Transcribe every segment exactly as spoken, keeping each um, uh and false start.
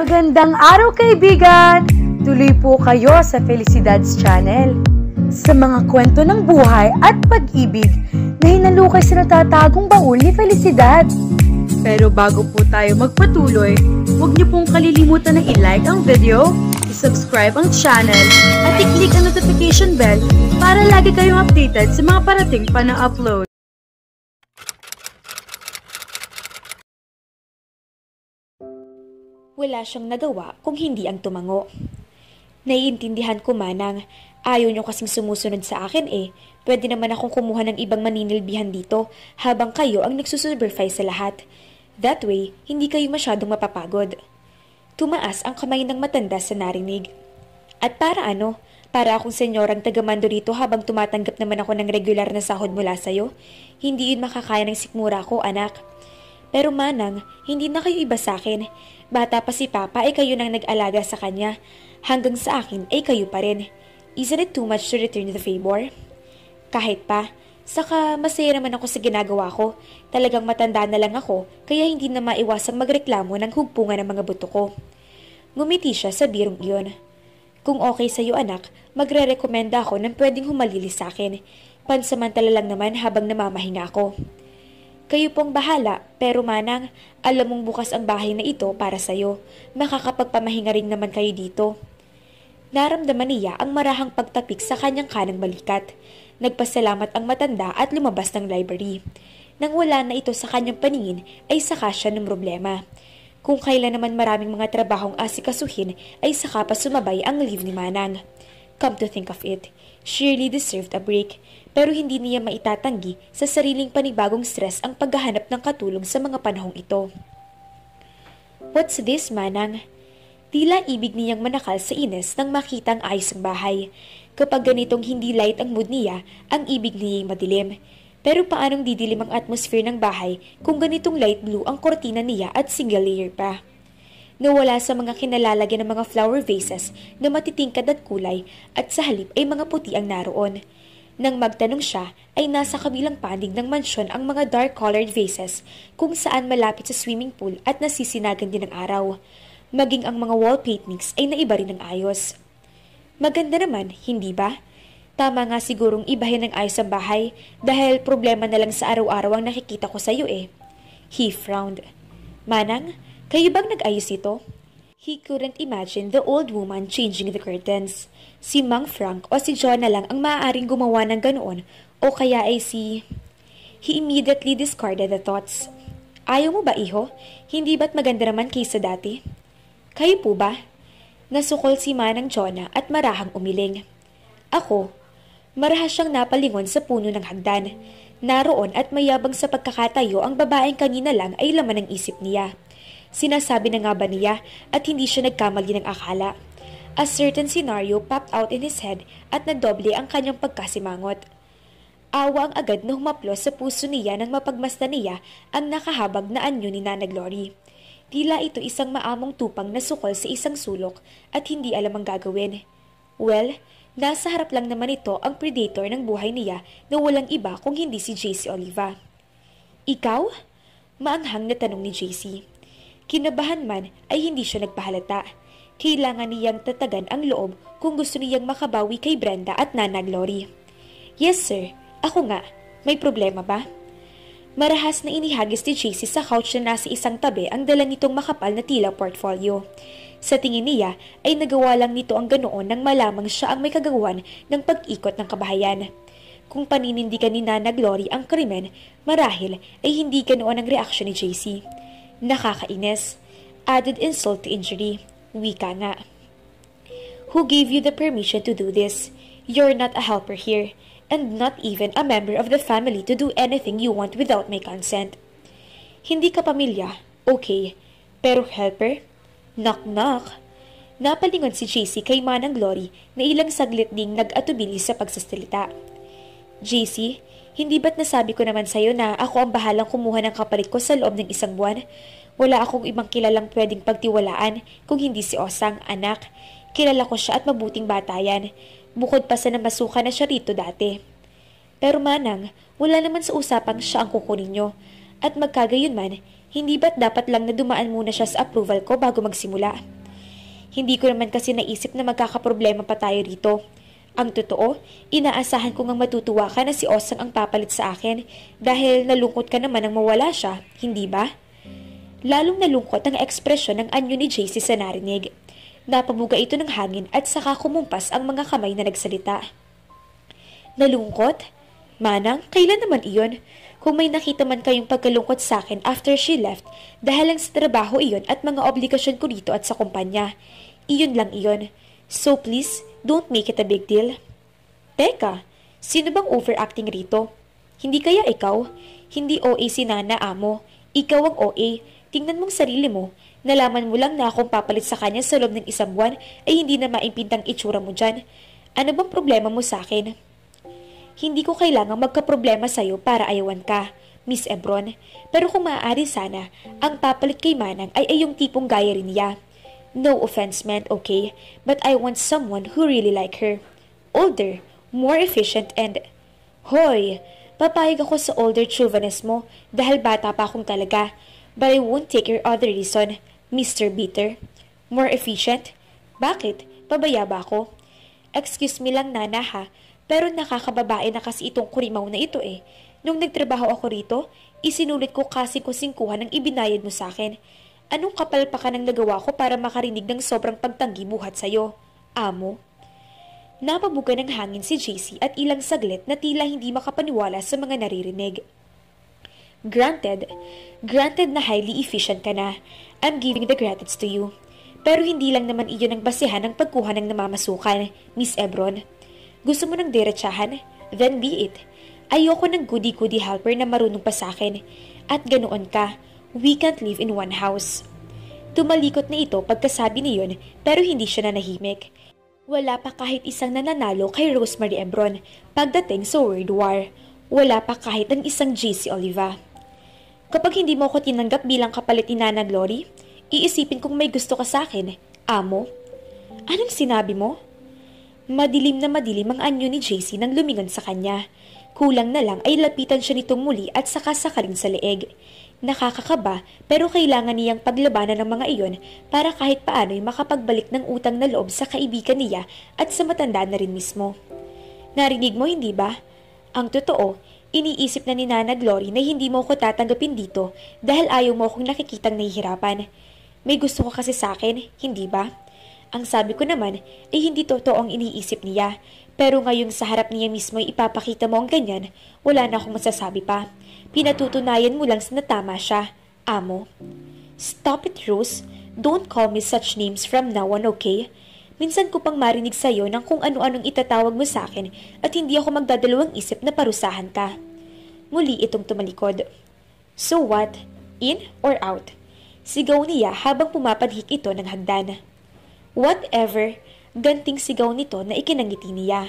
Magandang araw kaibigan! Tuloy po kayo sa Felicidad's Channel. Sa mga kwento ng buhay at pag-ibig na hinalukay sa natatagong baul ni Felicidad. Pero bago po tayo magpatuloy, huwag niyo pong kalilimutan na i-like ang video, i-subscribe ang channel, at i-click ang notification bell para lagi kayong updated sa mga parating pa na upload. Wala siyang nagawa kung hindi ang tumango. Naiintindihan ko manang, ayaw niyo kasing sumusunod sa akin eh. Pwede naman akong kumuha ng ibang maninilbihan dito habang kayo ang nagsusupervise sa lahat. That way, hindi kayo masyadong mapapagod. Tumaas ang kamay ng matanda sa narinig. At para ano? Para akong senyorang tagamando rito habang tumatanggap naman ako ng regular na sahod mula sa'yo? Hindi yun makakaya ng sikmura ko, anak. Pero manang, hindi na kayo iba sa akin. Bata pa si Papa ay kayo nang nag-alaga sa kanya. Hanggang sa akin ay kayo pa rin. Isn't it too much to return the favor? Kahit pa, saka masaya naman ako sa ginagawa ko. Talagang matanda na lang ako, kaya hindi na maiwasang magreklamo ng hugpungan ng mga buto ko. Ngumiti siya sa birong iyon. Kung okay sa'yo anak, magre-rekomenda ako ng pwedeng humalili sa akin. Pansamantala lang naman habang namamahinga ako. Kayo pong bahala, pero manang, alam mong bukas ang bahay na ito para sa'yo. Makakapagpamahinga rin naman kayo dito. Naramdaman niya ang marahang pagtapik sa kanyang kanang balikat. Nagpasalamat ang matanda at lumabas ng library. Nang wala na ito sa kanyang paningin, ay saka siya ng problema. Kung kailan naman maraming mga trabahong asikasuhin, ay saka pa sumabay ang leave ni Manang. Come to think of it, she really deserved a break. Pero hindi niya maitatanggi sa sariling panibagong stress ang paghahanap ng katulong sa mga panahong ito. What's this, Manang? Tila ibig niyang manakal sa ines nang makita ang ayos ng bahay. Kapag ganitong hindi light ang mood niya, ang ibig niya'y madilim. Pero paanong didilim ang atmosphere ng bahay kung ganitong light blue ang kortina niya at single layer pa? Nawala sa mga kinalalagyan ng mga flower vases na matitingkad at kulay at sa halip ay mga puti ang naroon. Nang magtanong siya, ay nasa kabilang panig ng mansyon ang mga dark-colored vases kung saan malapit sa swimming pool at nasisinagan din ng araw. Maging ang mga wall paintings ay naiba rin ng ayos. Maganda naman, hindi ba? Tama nga sigurong ibahin ng ayos ang bahay dahil problema na lang sa araw-araw ang nakikita ko sa iyo eh. He frowned. Manang, kayo bang nag-ayos ito? He couldn't imagine the old woman changing the curtains. Si Mang Frank o si John na lang ang maaaring gumawa ng ganoon o kaya ay si... He immediately discarded the thoughts. Ayaw mo ba, iho? Hindi ba't maganda naman kaysa dati? Kayo po ba? Nasukol si Manang Jonah at marahang umiling. Ako, marahas siyang napalingon sa puno ng hagdan. Naroon at mayabang sa pagkakatayo ang babaeng kanina lang ay laman ng isip niya. Sinasabi na nga ba niya at hindi siya nagkamali ng akala. A certain scenario popped out in his head at nadoble ang kanyang pagkasimangot. Awa ang agad na humaplos sa puso niya nang mapagmasdan niya ang nakahabag na anyo ni Nana Glory. Tila ito isang maamong tupang na sukol sa isang sulok at hindi alam ang gagawin. Well, nasa harap lang naman ito ang predator ng buhay niya na walang iba kung hindi si J C Oliva. Ikaw? Maanghang na tanong ni J C. Kinabahan man ay hindi siya nagpahalata. Kailangan niyang tatagan ang loob kung gusto niyang makabawi kay Brenda at Nana Glory. Yes sir, ako nga. May problema ba? Marahas na inihagis ni J C sa couch na nasa isang tabi ang dala nitong makapal na tila portfolio. Sa tingin niya ay nagawa lang nito ang ganoon nang malamang siya ang may kagagawan ng pag-ikot ng kabahayan. Kung paninindigan ni Nana Glory ang krimen, marahil ay hindi ganoon ang reaksyon ni J C. Nakakainis. Added insult to injury. Wika nga. Who gave you the permission to do this? You're not a helper here, and not even a member of the family to do anything you want without my consent. Hindi ka pamilya, okay, pero helper? Knock-knock. Napalingon si J C kay Manang Glory na ilang saglit ding nag-atubili sa pagsasalita. J C, hindi ba't nasabi ko naman sa'yo na ako ang bahalang kumuha ng kapalit ko sa loob ng isang buwan? Wala akong ibang kilalang pwedeng pagtiwalaan kung hindi si Osang, anak. Kilala ko siya at mabuting bata yan. Bukod pa sa namasukan na siya rito dati. Pero manang, wala naman sa usapang siya ang kukunin nyo. At magkagayon man, Hindi ba't dapat lang na dumaan muna siya sa approval ko bago magsimula? Hindi ko naman kasi naisip na magkakaproblema pa tayo rito. Ang totoo, inaasahan ko ngang matutuwa ka na si Osang ang papalit sa akin dahil nalungkot ka naman nang mawala siya, hindi ba? Lalong nalungkot ang ekspresyon ng anyo ni J C sa narinig. Napabuga ito ng hangin at saka kumumpas ang mga kamay na nagsalita. Nalungkot? Manang, kailan naman iyon? Kung may nakita man kayong pagkalungkot sa akin after she left, dahil lang sa trabaho iyon at mga obligasyon ko dito at sa kumpanya. Iyon lang iyon. So please, don't make it a big deal. Teka, sino bang overacting rito? Hindi kaya ikaw? Hindi O A si Nana, amo. Ikaw ang O A. Tingnan mong sarili mo. Nalaman mo lang na akong papalit sa kanya sa loob ng isang buwan ay hindi na maimpintang itsura mo dyan. Ano bang problema mo sa akin? Hindi ko kailangang magkaproblema sa'yo para ayawan ka, Miss Ebron. Pero kung maaari sana, ang papalit kay Manang ay ay yung tipong gaya rin niya. No offense meant, okay? But I want someone who really like her. Older, more efficient and... Hoy! Papayag ako sa older chauvinist mo dahil bata pa akong talaga. But I won't take your other reason, Mister Bitter. More efficient? Bakit? Pabaya ba ako? Excuse me lang, Nana, ha? Pero nakakababae na kasi itong kurimaw na ito eh. Nung nagtrabaho ako rito, isinulit ko kasi kusingkuhan ang ibinayad mo sa akin. Anong kapal pa ka nang nagawa ko para makarinig ng sobrang pagtanggi buhat sa'yo, amo? Napabuga ng hangin si J C at ilang saglit na tila hindi makapaniwala sa mga naririnig. Granted, granted na highly efficient ka na. I'm giving the credits to you. Pero hindi lang naman iyon ang basehan ng pagkuha ng namamasukan, Miss Ebron. Gusto mo ng diretsahan? Then be it. Ayoko ng goody-goody helper na marunong pa sa akin. At ganoon ka, we can't live in one house. Tumalikot na ito pagkasabi niyon pero hindi siya nanahimik. Wala pa kahit isang nananalo kay Rosemary Ebron pagdating sa World War. Wala pa kahit ang isang J C Oliva. Kapag hindi mo ako tinanggap bilang kapalit ni Nana Glory, iisipin kong may gusto ka sa akin, amo. Anong sinabi mo? Madilim na madilim ang anyo ni J C nang lumingon sa kanya. Kulang na lang ay lapitan siya nitong muli at sakasaka rin sa leeg. Nakakakaba pero kailangan niyang paglabanan ng mga iyon para kahit paano'y makapagbalik ng utang na loob sa kaibigan niya at sa matanda na rin mismo. Narinig mo, hindi ba? Ang totoo, iniisip na ni Nana Glory na hindi mo ko tatanggapin dito dahil ayaw mo akong nakikitang nahihirapan. May gusto ko kasi sa akin, hindi ba? Ang sabi ko naman ay hindi totoo ang iniisip niya. Pero ngayong sa harap niya mismo ay ipapakita mo ang ganyan, wala na akong masasabi pa. Pinatutunayan mo lang na tama siya, amo. Stop it, Rose. Don't call me such names from now on, okay? Minsan ko pang marinig sa'yo ng kung ano-anong itatawag mo sa akin at hindi ako magdadalawang isip na parusahan ka. Muli itong tumalikod. So what? In or out? Sigaw niya habang pumapadhik ito ng hagdan. Whatever, ganting sigaw nito na ikinangiti niya.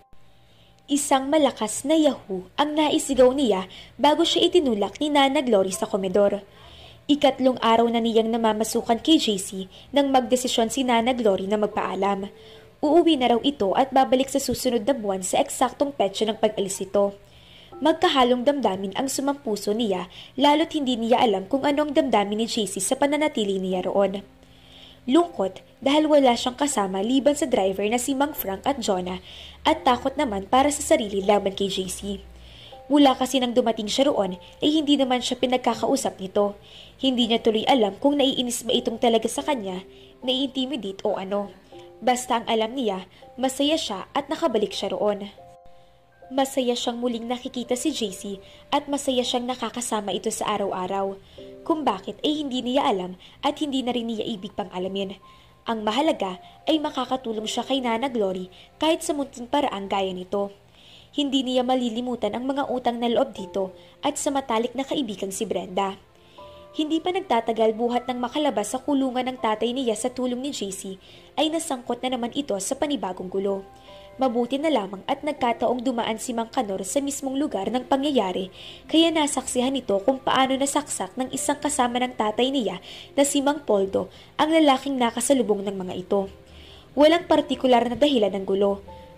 Isang malakas na yahoo ang naisigaw niya bago siya itinulak ni Nana Glory sa komedor. Ikatlong araw na niyang namamasukan kay J C nang magdesisyon si Nana Glory na magpaalam. Uuwi na raw ito at babalik sa susunod na buwan sa eksaktong petsa ng pag-alis ito. Magkahalong damdamin ang sumampuso niya lalo't hindi niya alam kung ano ang damdamin ni J C sa pananatili niya roon. Lungkot dahil wala siyang kasama liban sa driver na si Mang Frank at Jonah at takot naman para sa sarili laban kay J C. Mula kasi nang dumating siya roon ay hindi naman siya pinagkakausap nito. Hindi niya tuloy alam kung naiinis ba itong talaga sa kanya, nai-intimidate o ano. Basta ang alam niya, masaya siya at nakabalik siya roon. Masaya siyang muling nakikita si J C at masaya siyang nakakasama ito sa araw-araw. Kung bakit ay hindi niya alam at hindi na rin niya ibig pang alamin. Ang mahalaga ay makakatulong siya kay Nana Glory kahit sa munting paraang gaya nito. Hindi niya malilimutan ang mga utang na loob dito at sa matalik na kaibigang si Brenda. Hindi pa nagtatagal buhat ng makalabas sa kulungan ng tatay niya sa tulong ni J C ay nasangkot na naman ito sa panibagong gulo. Mabuti na lamang at nagkataong dumaan si Mang Kanor sa mismong lugar ng pangyayari kaya nasaksihan nito kung paano nasaksak ng isang kasama ng tatay niya na si Mang Poldo ang lalaking nakasalubong ng mga ito. Walang partikular na dahilan ng gulo.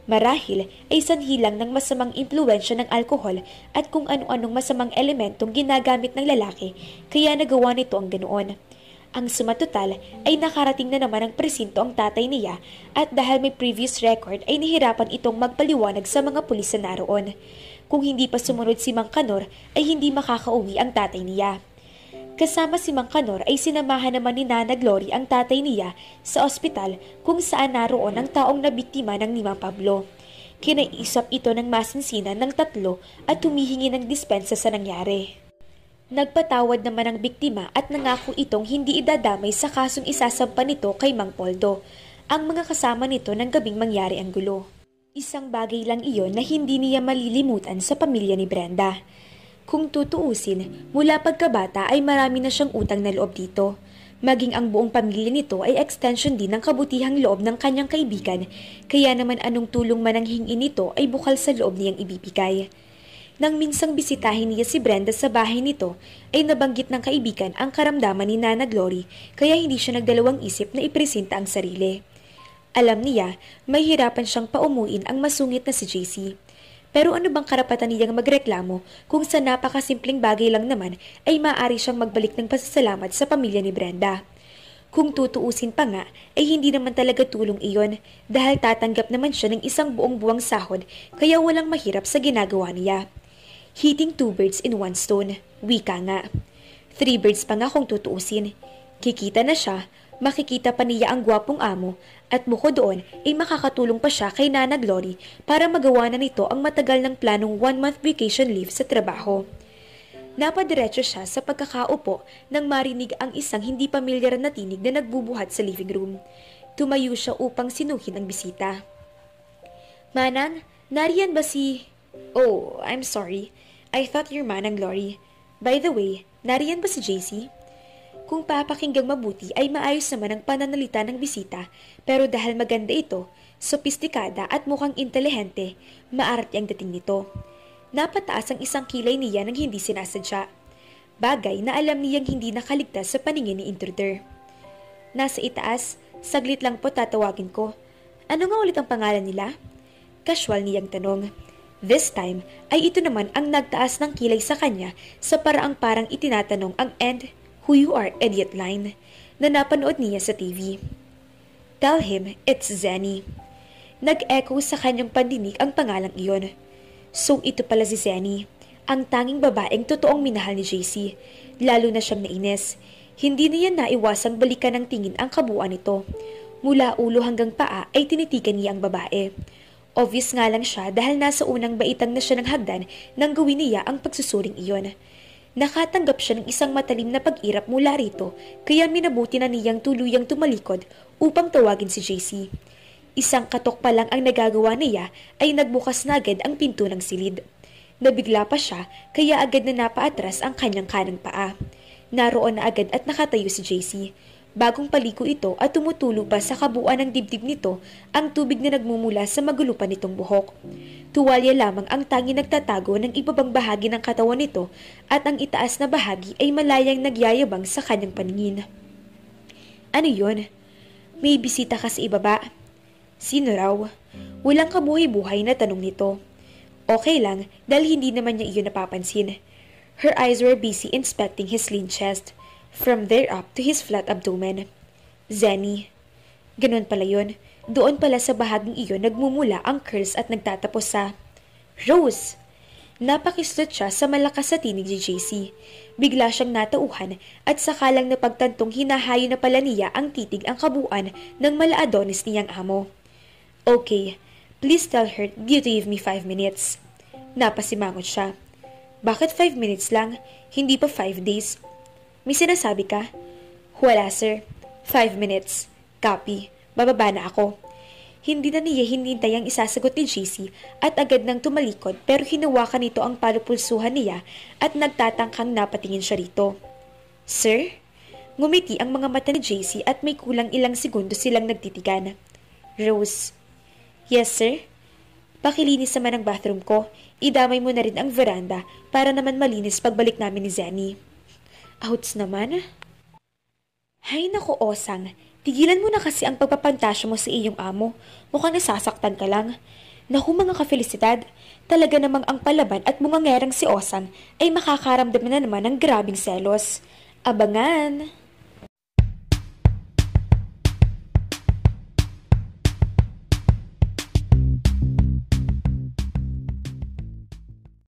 Marahil ay sanhi lang ng masamang impluwensya ng alkohol at kung ano-anong masamang elementong ginagamit ng lalaki kaya nagawa nito ang ganoon. Ang sumatotal ay nakarating na naman ang presinto ang tatay niya at dahil may previous record ay nahirapan itong magpaliwanag sa mga pulis na naroon. Kung hindi pa sumunod si Mang Kanor ay hindi makakauwi ang tatay niya. Kasama si Mang Kanor ay sinamahan naman ni Nana Glory ang tatay niya sa ospital kung saan naroon ang taong nabiktima ng ni Mang Pablo. Kinaisap ito ng masinsinan ng tatlo at humihingi ng dispensa sa nangyari. Nagpatawad naman ang biktima at nangako itong hindi idadamay sa kasong isasampa nito kay Mang Poldo, ang mga kasama nito ng gabing mangyari ang gulo. Isang bagay lang iyon na hindi niya malilimutan sa pamilya ni Brenda. Kung tutuusin, mula pagkabata ay marami na siyang utang na loob dito. Maging ang buong pamilya nito ay extension din ng kabutihang loob ng kanyang kaibigan, kaya naman anong tulong man ang hingin nito ay bukal sa loob niyang ibibigay. Nang minsang bisitahin niya si Brenda sa bahay nito, ay nabanggit ng kaibigan ang karamdaman ni Nana Glory kaya hindi siya nagdalawang isip na ipresenta ang sarili. Alam niya, may hirapan siyang paumuin ang masungit na si J C. Pero ano bang karapatan niyang magreklamo kung sa napakasimpleng bagay lang naman ay maaari siyang magbalik ng pasasalamat sa pamilya ni Brenda. Kung tutuusin pa nga, ay hindi naman talaga tulong iyon dahil tatanggap naman siya ng isang buong buwang sahod kaya walang mahirap sa ginagawa niya. Hitting two birds in one stone, wika nga. Three birds pa nga kung tutuusin. Kikita na siya, makikita pa niya ang gwapong amo at bukod doon ay makakatulong pa siya kay Nana Glory para magawa na nito ang matagal ng planong one-month vacation leave sa trabaho. Napadiretso siya sa pagkakaupo nang marinig ang isang hindi pamilyar na tinig na nagbubuhat sa living room. Tumayo siya upang sinuhin ang bisita. Manang, nariyan ba si... Oh, I'm sorry. I thought you're Manang Glory. By the way, nariyan ba si J C? Kung papakinggang mabuti ay maayos naman ang pananalita ng bisita, pero dahil maganda ito, sopistikada at mukhang intelihente, maarte ang dating nito. Napataas ang isang kilay niya nang hindi sinasadya. Bagay na alam niyang hindi nakaligtas sa paningin ni intruder. Nasa itaas, saglit lang po tatawagin ko. Ano nga ulit ang pangalan nila? Casual niyang tanong. This time ay ito naman ang nagtaas ng kilay sa kanya sa paraang parang itinatanong ang "and who you are, idiot" line na napanood niya sa T V. Tell him it's Zenny. Nag-echo sa kanyang pandinig ang pangalang iyon. So ito pala si Zenny, ang tanging babaeng totoong minahal ni J C. Lalo na siyang nainis. Hindi niya naiwasang balikan ng tingin ang kabuuan nito. Mula ulo hanggang paa ay tinitigan niya ang babae. Obvious nga lang siya dahil nasa unang baitang na siya ng hagdan nang gawin niya ang pagsusuring iyon. Nakatanggap siya ng isang matalim na pag-irap mula rito kaya minabuti na niyang tuluyang tumalikod upang tawagin si J C. Isang katok pa lang ang nagagawa niya ay nagbukas na agad ang pinto ng silid. Nabigla pa siya kaya agad na napaatras ang kanyang kanang paa. Naroon na agad at nakatayo si J C. Bagong paliko ito at tumutulo pa sa kabuuan ng dibdib nito ang tubig na nagmumula sa magulupan nitong buhok. Tuwalya lamang ang tangi nagtatago ng ibabang bahagi ng katawan nito at ang itaas na bahagi ay malayang nagyayabang sa kanyang paningin. Ano yun? May bisita ka sa ibaba? Sino raw? Walang kabuhay-buhay na tanong nito. Okay lang dahil hindi naman niya iyon napapansin. Her eyes were busy inspecting his lean chest. From there up to his flat abdomen. Zenny. Ganun pala yun. Doon pala sa bahaging iyon nagmumula ang curls at nagtatapos sa Rose. Napakislot siya sa malakas sa tinig ni J C. Bigla siyang natauhan at sakalang napagtantong hinahayo na pala niya ang titig ang kabuuan ng mala-Adonis niyang amo. Okay, please tell her you to give me five minutes. Napasimangot siya. Bakit five minutes lang? Hindi pa five days? May sinasabi ka? Wala sir. Five minutes. Copy. Bababa na ako. Hindi na niya hinintay ang isasagot ni J C at agad nang tumalikod pero hinawakan nito ang palupulsuhan niya at nagtatangkang napatingin siya rito. Sir? Ngumiti ang mga mata ni J C at may kulang ilang segundo silang nagtitigan. Rose. Yes sir? Pakilinis naman ang bathroom ko. Idamay mo na rin ang veranda para naman malinis pagbalik namin ni Zenny. Outs naman. Hay nako Osang, tigilan mo na kasi ang pagpapantasya mo sa iyong amo. Mukhang nasasaktan ka lang. Naku mga ka-Felicidad, talaga namang ang palaban at bungangerang si Osang ay makakaramdam na naman ng grabing selos. Abangan!